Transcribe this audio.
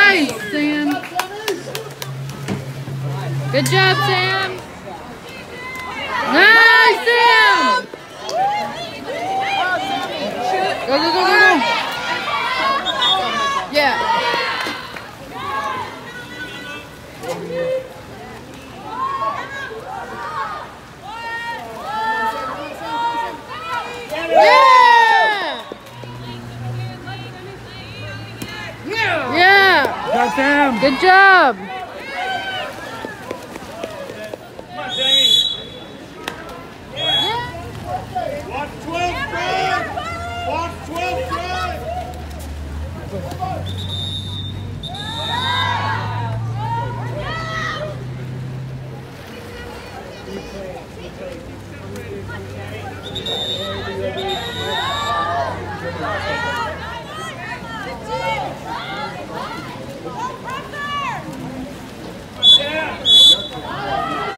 Nice, Sam. Good job, Sam. Nice, Sam. Go, go, go, go, go. Yeah. Yeah. Yeah. Good job, Sam. Good job.